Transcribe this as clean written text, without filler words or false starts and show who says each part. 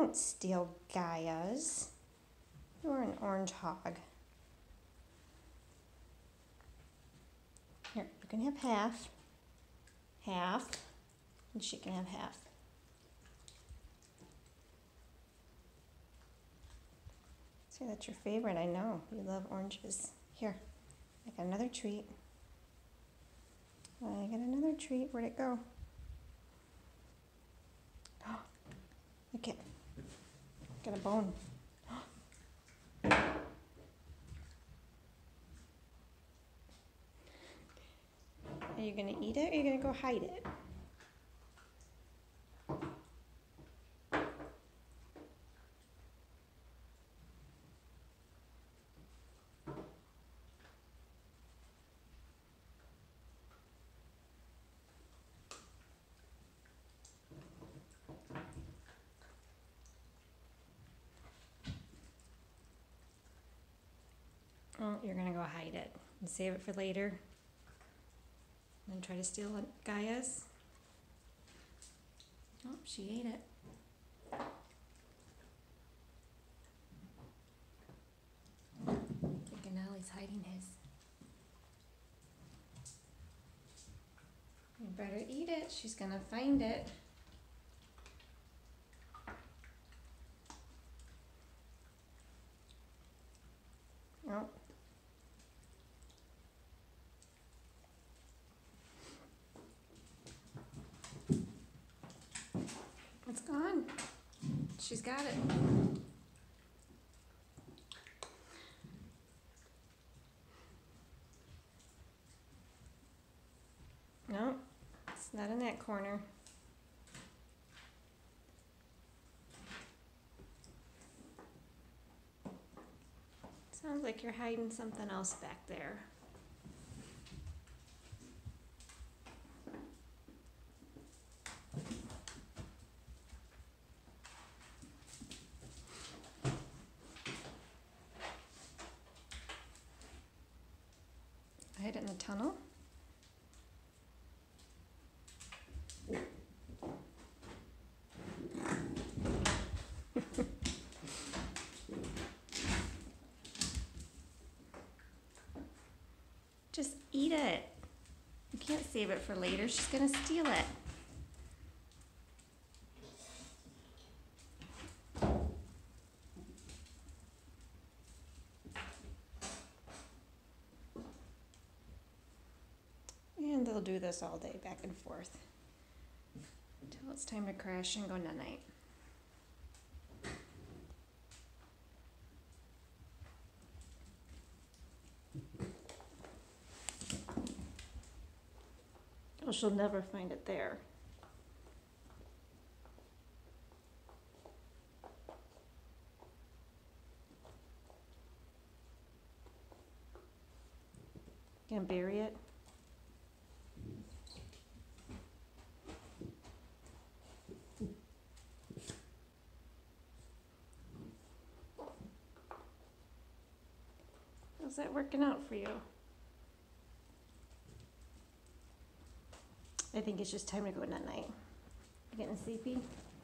Speaker 1: won't steal Gaia's. You're an orange hog. Here, you can have half. Half. And she can have half. See, that's your favorite, I know. You love oranges. Here, I got another treat. I got another treat. Where'd it go? Oh, look it. Got a bone. Are you going to eat it or are you going to go hide it? Oh, you're going to go hide it and save it for later. And then try to steal Gaia's. Oh, she ate it. I think Inali's hiding his. You better eat it. She's going to find it. Oh. It's gone. She's got it. No, it's not in that corner. Sounds like you're hiding something else back there. Hide it in the tunnel. Just eat it. You can't save it for later. She's gonna steal it. And they'll do this all day, back and forth, until it's time to crash and go night-night. Oh, she'll never find it there. Gonna bury it. How's that working out for you? I think it's just time to go night-night. You getting sleepy?